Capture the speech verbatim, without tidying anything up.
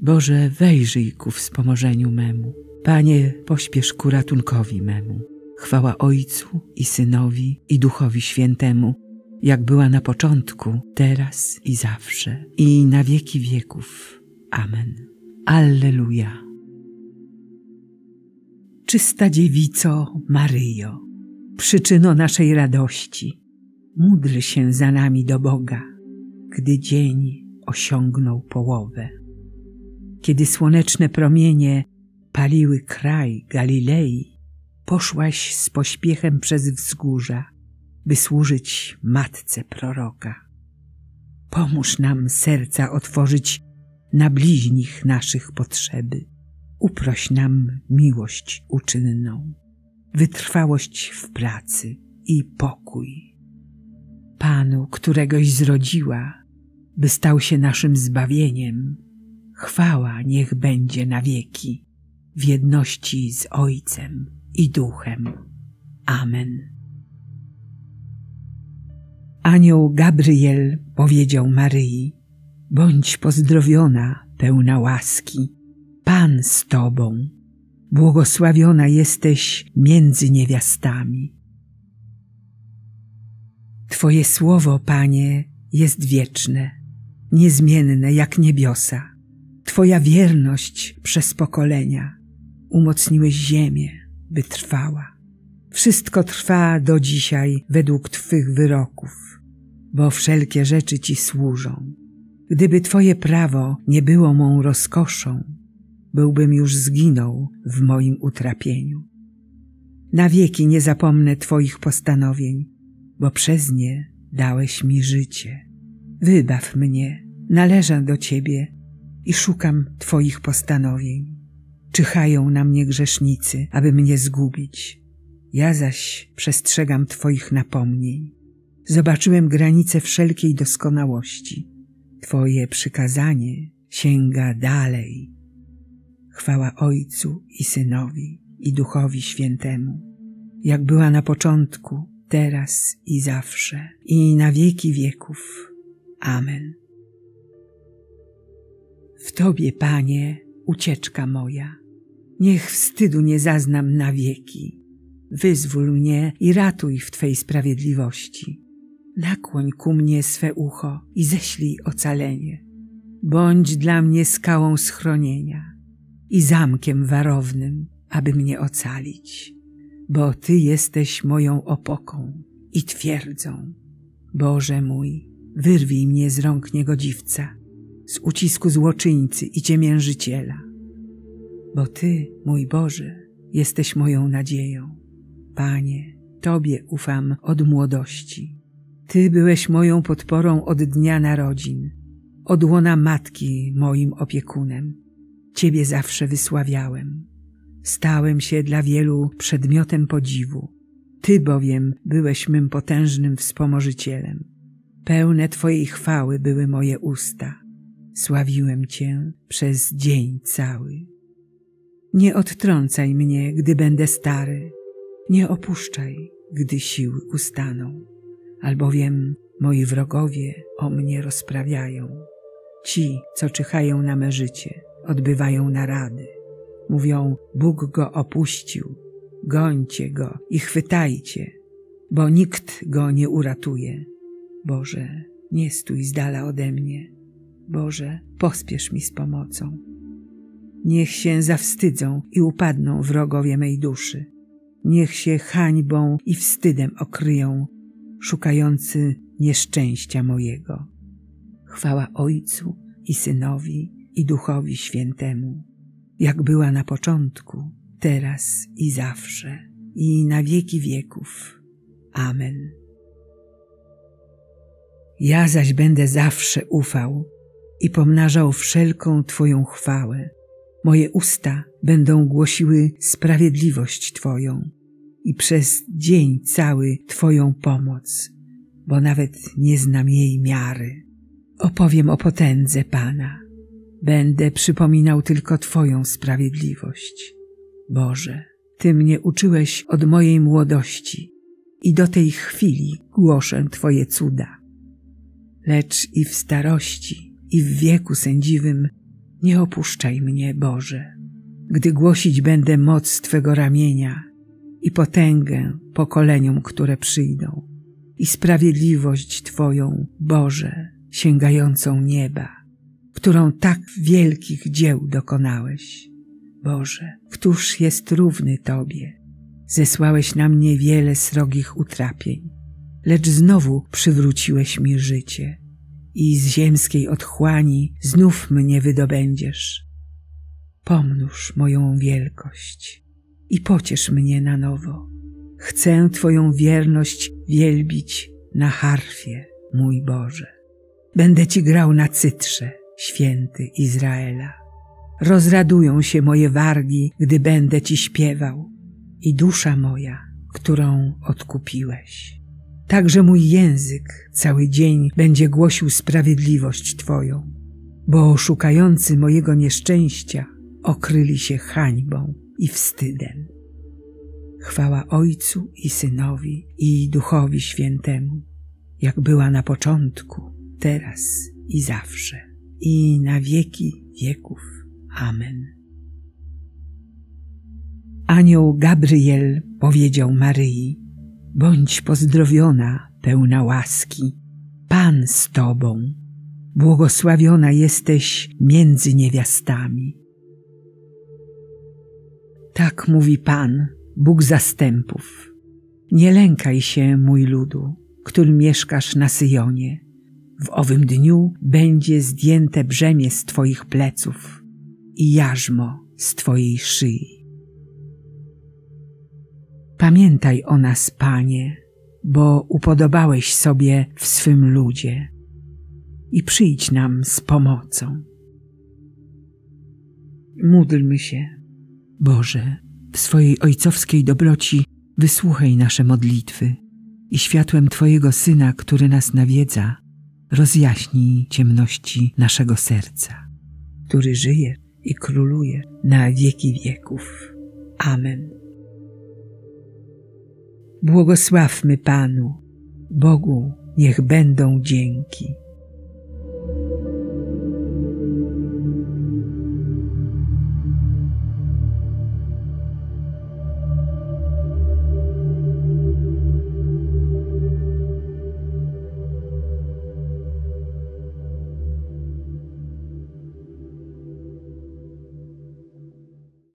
Boże, wejrzyj ku wspomożeniu memu. Panie, pośpiesz ku ratunkowi memu. Chwała Ojcu i Synowi i Duchowi Świętemu, jak była na początku, teraz i zawsze, i na wieki wieków. Amen. Alleluja. Czysta Dziewico Maryjo, przyczyno naszej radości, módl się za nami do Boga, gdy dzień osiągnął połowę. Kiedy słoneczne promienie paliły kraj Galilei, poszłaś z pośpiechem przez wzgórza, by służyć Matce Proroka. Pomóż nam serca otworzyć na bliźnich naszych potrzeby. Uproś nam miłość uczynną, wytrwałość w pracy i pokój. Panu, któregoś zrodziła, by stał się naszym zbawieniem, chwała niech będzie na wieki, w jedności z Ojcem i Duchem. Amen. Anioł Gabriel powiedział Maryi: bądź pozdrowiona, pełna łaski, Pan z Tobą, błogosławiona jesteś między niewiastami. Twoje słowo, Panie, jest wieczne, niezmienne jak niebiosa. Twoja wierność przez pokolenia. Umocniłeś ziemię, by trwała. Wszystko trwa do dzisiaj według Twych wyroków, bo wszelkie rzeczy Ci służą. Gdyby Twoje prawo nie było mą rozkoszą, byłbym już zginął w moim utrapieniu. Na wieki nie zapomnę Twoich postanowień, bo przez nie dałeś mi życie. Wybaw mnie, należę do Ciebie i szukam Twoich postanowień. Czyhają na mnie grzesznicy, aby mnie zgubić. Ja zaś przestrzegam Twoich napomnień. Zobaczyłem granice wszelkiej doskonałości. Twoje przykazanie sięga dalej. Chwała Ojcu i Synowi i Duchowi Świętemu, jak była na początku, teraz i zawsze, i na wieki wieków. Amen. W Tobie, Panie, ucieczka moja. Niech wstydu nie zaznam na wieki. Wyzwól mnie i ratuj w Twej sprawiedliwości. Nakłoń ku mnie swe ucho i ześlij ocalenie. Bądź dla mnie skałą schronienia i zamkiem warownym, aby mnie ocalić. Bo Ty jesteś moją opoką i twierdzą. Boże mój, wyrwij mnie z rąk niegodziwca, z ucisku złoczyńcy i ciemiężyciela. Bo Ty, mój Boże, jesteś moją nadzieją. Panie, Tobie ufam od młodości. Ty byłeś moją podporą od dnia narodzin, od łona matki moim opiekunem. Ciebie zawsze wysławiałem. Stałem się dla wielu przedmiotem podziwu. Ty bowiem byłeś mym potężnym wspomożycielem. Pełne Twojej chwały były moje usta. Sławiłem Cię przez dzień cały. Nie odtrącaj mnie, gdy będę stary. Nie opuszczaj, gdy siły ustaną. Albowiem moi wrogowie o mnie rozprawiają. Ci, co czyhają na me życie, odbywają narady. Mówią, Bóg go opuścił, gońcie go i chwytajcie, bo nikt go nie uratuje. Boże, nie stój z dala ode mnie. Boże, pospiesz mi z pomocą. Niech się zawstydzą i upadną wrogowie mej duszy. Niech się hańbą i wstydem okryją, szukający nieszczęścia mojego. Chwała Ojcu i Synowi i Duchowi Świętemu, jak była na początku, teraz i zawsze, i na wieki wieków. Amen. Ja zaś będę zawsze ufał i pomnażał wszelką Twoją chwałę. Moje usta będą głosiły sprawiedliwość Twoją i przez dzień cały Twoją pomoc, bo nawet nie znam jej miary. Opowiem o potędze Pana. Będę przypominał tylko Twoją sprawiedliwość. Boże, Ty mnie uczyłeś od mojej młodości i do tej chwili głoszę Twoje cuda. Lecz i w starości, i w wieku sędziwym Nie opuszczaj mnie, Boże, gdy głosić będę moc Twego ramienia i potęgę pokoleniom, które przyjdą, i sprawiedliwość Twoją, Boże, sięgającą nieba, którą tak wielkich dzieł dokonałeś. Boże, któż jest równy Tobie? Zesłałeś na mnie wiele srogich utrapień, lecz znowu przywróciłeś mi życie i z ziemskiej otchłani znów mnie wydobędziesz. Pomnóż moją wielkość i pociesz mnie na nowo. Chcę Twoją wierność wielbić na harfie, mój Boże. Będę Ci grał na cytrze, święty Izraela. Rozradują się moje wargi, gdy będę Ci śpiewał, i dusza moja, którą odkupiłeś. Także mój język cały dzień będzie głosił sprawiedliwość Twoją, bo szukający mojego nieszczęścia okryli się hańbą i wstydem. Chwała Ojcu i Synowi i Duchowi Świętemu, jak była na początku, teraz i zawsze, i na wieki wieków. Amen. Anioł Gabriel powiedział Maryi: bądź pozdrowiona, pełna łaski, Pan z Tobą, błogosławiona jesteś między niewiastami. Tak mówi Pan, Bóg zastępów. Nie lękaj się, mój ludu, który mieszkasz na Syjonie. W owym dniu będzie zdjęte brzemię z Twoich pleców i jarzmo z Twojej szyi. Pamiętaj o nas, Panie, bo upodobałeś sobie w swym ludzie i przyjdź nam z pomocą. Módlmy się. Boże, w swojej ojcowskiej dobroci wysłuchaj nasze modlitwy i światłem Twojego Syna, który nas nawiedza, rozjaśnij ciemności naszego serca, który żyje i króluje na wieki wieków. Amen. Błogosławmy Panu, Bogu niech będą dzięki.